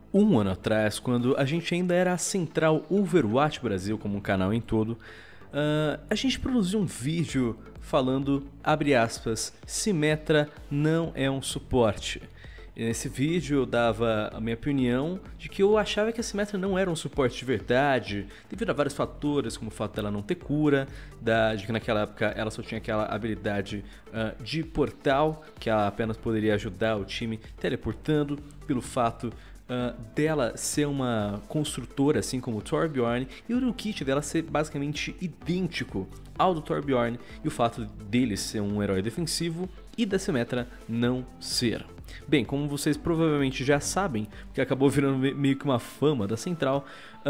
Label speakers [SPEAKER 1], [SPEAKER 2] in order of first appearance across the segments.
[SPEAKER 1] Um ano atrás, quando a gente ainda era a Central Overwatch Brasil como um canal em todo, a gente produziu um vídeo falando, abre aspas, Symmetra não é um suporte. E nesse vídeo eu dava a minha opinião de que eu achava que a Symmetra não era um suporte de verdade, devido a vários fatores, como o fato dela não ter cura, de que naquela época ela só tinha aquela habilidade de portal, que ela apenas poderia ajudar o time teleportando, pelo fato dela ser uma construtora, assim como o Torbjorn, e o kit dela ser basicamente idêntico ao do Torbjorn, e o fato dele ser um herói defensivo e da Symmetra não ser. Bem, como vocês provavelmente já sabem, porque acabou virando meio que uma fama da Central,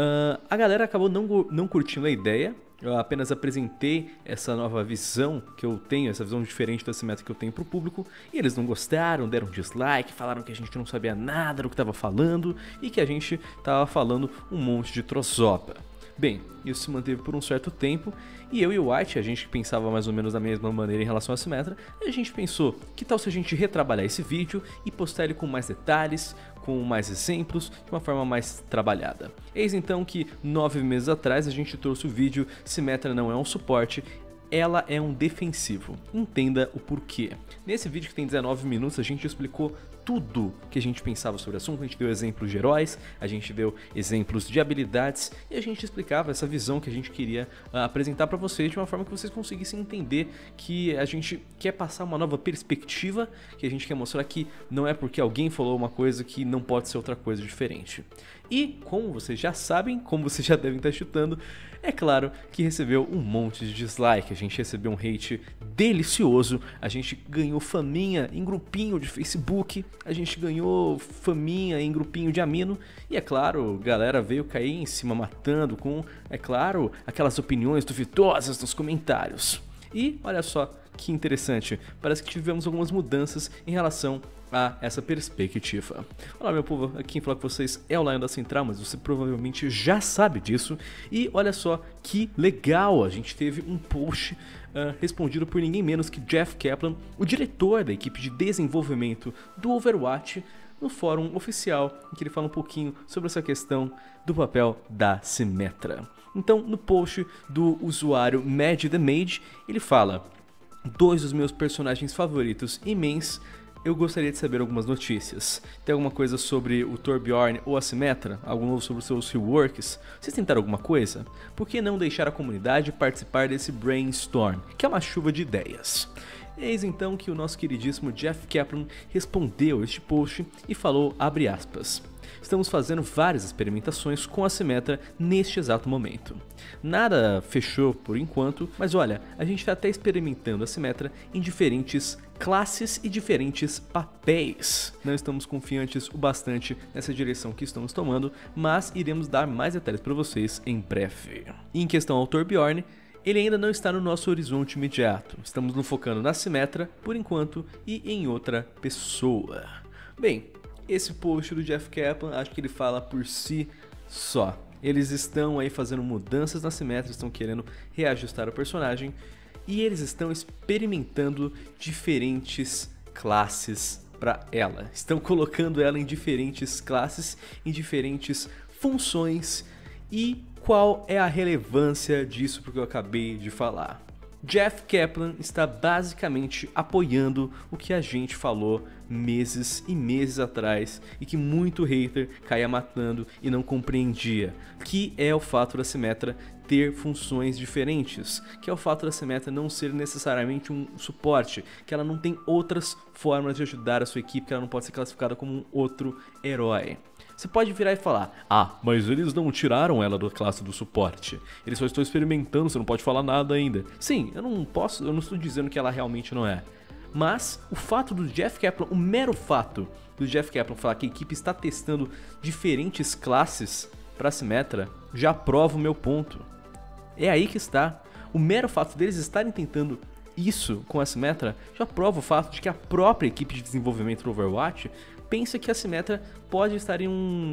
[SPEAKER 1] a galera acabou não curtindo a ideia. Eu apenas apresentei essa nova visão que eu tenho, essa visão diferente da Symmetra que eu tenho pro público, e eles não gostaram, deram dislike, falaram que a gente não sabia nada do que estava falando e que a gente estava falando um monte de trozoba. Bem, isso se manteve por um certo tempo, e eu e o White, a gente pensava mais ou menos da mesma maneira em relação à Symmetra, e a gente pensou, que tal se a gente retrabalhar esse vídeo e postar ele com mais detalhes, com mais exemplos, de uma forma mais trabalhada. Eis então que 9 meses atrás a gente trouxe o vídeo Symmetra não é um suporte, ela é um defensivo. Entenda o porquê. Nesse vídeo que tem 19 minutos a gente explicou tudo que a gente pensava sobre o assunto, a gente deu exemplos de heróis, a gente deu exemplos de habilidades e a gente explicava essa visão que a gente queria apresentar para vocês de uma forma que vocês conseguissem entender que a gente quer passar uma nova perspectiva, que a gente quer mostrar que não é porque alguém falou uma coisa que não pode ser outra coisa diferente. E como vocês já sabem, como vocês já devem estar chutando, é claro que recebeu um monte de dislike, a gente recebeu um hate delicioso, a gente ganhou faminha em grupinho de Facebook, a gente ganhou faminha em grupinho de amino e é claro, galera veio cair em cima matando com, é claro, aquelas opiniões duvidosas nos comentários. E olha só que interessante, parece que tivemos algumas mudanças em relação a essa perspectiva. Olá meu povo, aqui quem fala com vocês é o Lion da Central, mas você provavelmente já sabe disso. E olha só que legal, a gente teve um post respondido por ninguém menos que Jeff Kaplan, o diretor da equipe de desenvolvimento do Overwatch, no fórum oficial, em que ele fala um pouquinho sobre essa questão do papel da Symmetra. Então, no post do usuário Mad the Mage, ele fala: dois dos meus personagens favoritos e mains, eu gostaria de saber algumas notícias. Tem alguma coisa sobre o Torbjorn ou a Symmetra? Algo novo sobre os seus reworks? Vocês tentaram alguma coisa? Por que não deixar a comunidade participar desse brainstorm, que é uma chuva de ideias? Eis então que o nosso queridíssimo Jeff Kaplan respondeu este post e falou, abre aspas, estamos fazendo várias experimentações com a Symmetra neste exato momento. Nada fechou por enquanto, mas olha, a gente está até experimentando a Symmetra em diferentes classes e diferentes papéis. Não estamos confiantes o bastante nessa direção que estamos tomando, mas iremos dar mais detalhes para vocês em breve. E em questão ao Torbjorn, ele ainda não está no nosso horizonte imediato. Estamos nos focando na Symmetra, por enquanto, e em outra pessoa. Bem, esse post do Jeff Kaplan, acho que ele fala por si só. Eles estão aí fazendo mudanças na Symmetra, estão querendo reajustar o personagem, e eles estão experimentando diferentes classes para ela. Estão colocando ela em diferentes classes, em diferentes funções, e qual é a relevância disso porque eu acabei de falar? Jeff Kaplan está basicamente apoiando o que a gente falou meses e meses atrás e que muito hater caía matando e não compreendia, que é o fato da Symmetra ter funções diferentes, que é o fato da Symmetra não ser necessariamente um suporte, que ela não tem outras formas de ajudar a sua equipe, que ela não pode ser classificada como um outro herói. Você pode virar e falar, ah, mas eles não tiraram ela da classe do suporte, eles só estão experimentando, você não pode falar nada ainda. Sim, eu não estou dizendo que ela realmente não é. Mas o fato do Jeff Kaplan, o mero fato do Jeff Kaplan falar que a equipe está testando diferentes classes para Symmetra, já prova o meu ponto. É aí que está. O mero fato deles estarem tentando isso com a Symmetra já prova o fato de que a própria equipe de desenvolvimento do Overwatch pensa que a Symmetra pode estar em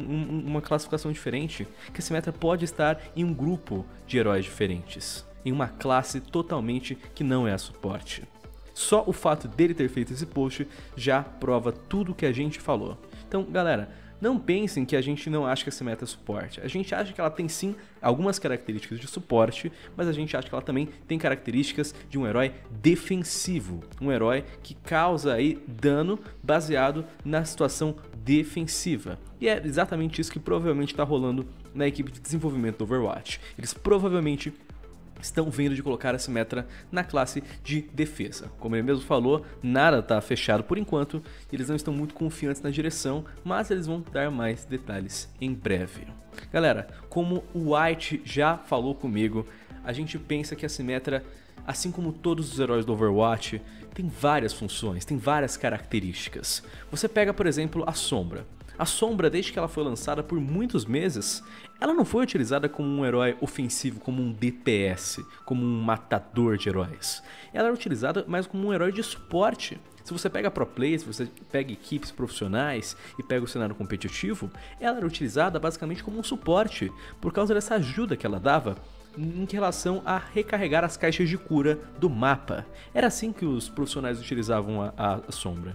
[SPEAKER 1] uma classificação diferente, que a Symmetra pode estar em um grupo de heróis diferentes, em uma classe totalmente que não é a suporte. Só o fato dele ter feito esse post já prova tudo o que a gente falou. Então, galera, Não pensem que a gente não acha que essa meta é suporte. A gente acha que ela tem sim algumas características de suporte, mas a gente acha que ela também tem características de um herói defensivo. Um herói que causa aí dano baseado na situação defensiva. E é exatamente isso que provavelmente está rolando na equipe de desenvolvimento do Overwatch. Eles provavelmente estão vendo de colocar essa Symmetra na classe de defesa. Como ele mesmo falou, nada está fechado por enquanto, eles não estão muito confiantes na direção, mas eles vão dar mais detalhes em breve. Galera, como o White já falou comigo, a gente pensa que a Symmetra, assim como todos os heróis do Overwatch, tem várias funções, tem várias características. Você pega, por exemplo, a Sombra. A Sombra, desde que ela foi lançada por muitos meses, ela não foi utilizada como um herói ofensivo, como um DPS, como um matador de heróis. Ela era utilizada mais como um herói de suporte. Se você pega pro players, se você pega equipes profissionais e pega o cenário competitivo, ela era utilizada basicamente como um suporte, por causa dessa ajuda que ela dava em relação a recarregar as caixas de cura do mapa. Era assim que os profissionais utilizavam a Sombra.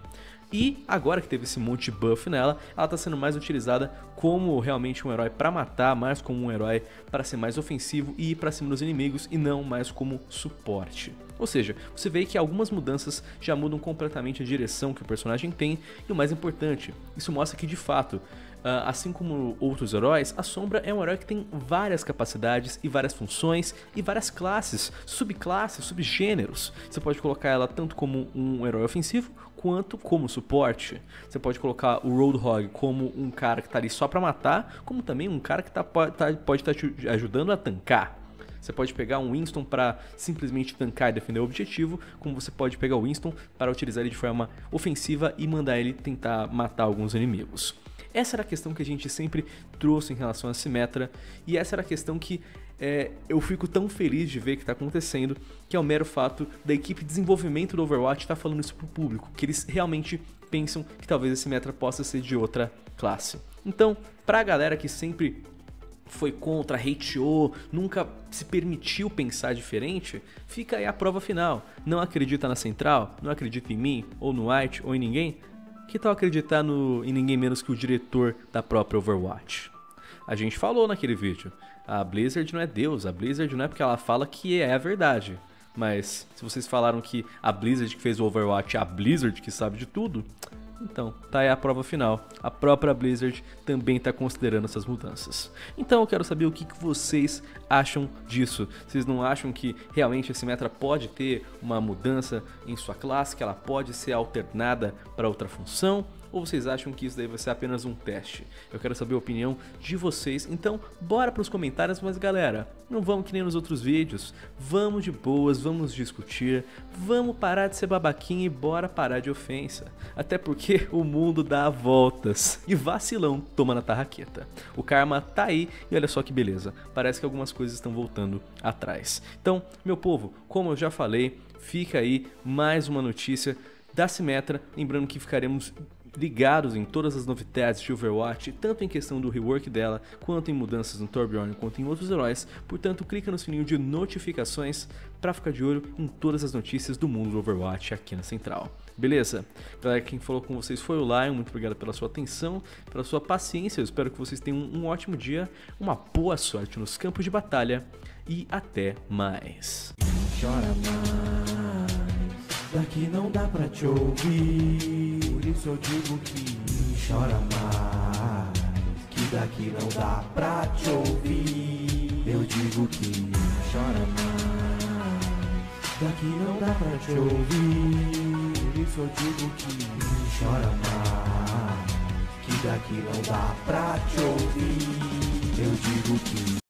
[SPEAKER 1] E agora que teve esse monte de buff nela, ela está sendo mais utilizada como realmente um herói para matar, mais como um herói para ser mais ofensivo e ir para cima dos inimigos e não mais como suporte. Ou seja, você vê que algumas mudanças já mudam completamente a direção que o personagem tem e o mais importante, isso mostra que de fato, assim como outros heróis, a Sombra é um herói que tem várias capacidades e várias funções e várias classes, subclasses, subgêneros. Você pode colocar ela tanto como um herói ofensivo quanto como suporte. Você pode colocar o Roadhog como um cara que está ali só para matar, como também um cara que pode estar te ajudando a tancar. Você pode pegar um Winston para simplesmente tancar e defender o objetivo, como você pode pegar o Winston para utilizar ele de forma ofensiva e mandar ele tentar matar alguns inimigos. Essa era a questão que a gente sempre trouxe em relação a Symmetra, e essa era a questão que eu fico tão feliz de ver que está acontecendo, que é o mero fato da equipe de desenvolvimento do Overwatch estar falando isso pro público, que eles realmente pensam que talvez a Symmetra possa ser de outra classe. Então, pra galera que sempre foi contra, hateou, nunca se permitiu pensar diferente, fica aí a prova final. Não acredita na Central? Não acredita em mim, ou no White, ou em ninguém? Que tal acreditar em ninguém menos que o diretor da própria Overwatch? A gente falou naquele vídeo, a Blizzard não é Deus, a Blizzard não é porque ela fala que é a verdade. Mas se vocês falaram que a Blizzard que fez o Overwatch é a Blizzard que sabe de tudo, então tá aí a prova final. A própria Blizzard também está considerando essas mudanças. Então eu quero saber o que vocês acham disso. Vocês não acham que realmente a Symmetra pode ter uma mudança em sua classe, que ela pode ser alternada para outra função? Ou vocês acham que isso daí vai ser apenas um teste? Eu quero saber a opinião de vocês, então bora para os comentários. Mas galera, não vamos que nem nos outros vídeos, vamos de boas, vamos discutir, vamos parar de ser babaquinha e bora parar de ofensa. Até porque o mundo dá voltas e vacilão toma na tarraqueta. O karma tá aí e olha só que beleza, parece que algumas coisas estão voltando atrás. Então, meu povo, como eu já falei, fica aí mais uma notícia da Symmetra, lembrando que ficaremos ligados em todas as novidades de Overwatch, tanto em questão do rework dela, quanto em mudanças no Torbjorn, quanto em outros heróis. Portanto, clica no sininho de notificações para ficar de olho em todas as notícias do mundo do Overwatch aqui na Central. Beleza? Galera, quem falou com vocês foi o Lion, muito obrigado pela sua atenção, pela sua paciência. Eu espero que vocês tenham um ótimo dia, uma boa sorte nos campos de batalha e até mais.
[SPEAKER 2] Chora mais, daqui não dá pra te ouvir. Por isso eu digo que chora mais, que daqui não dá pra te ouvir. Eu digo que chora mais, daqui não dá pra te ouvir. Por isso eu digo que chora mais, que daqui não dá pra te ouvir. Eu digo que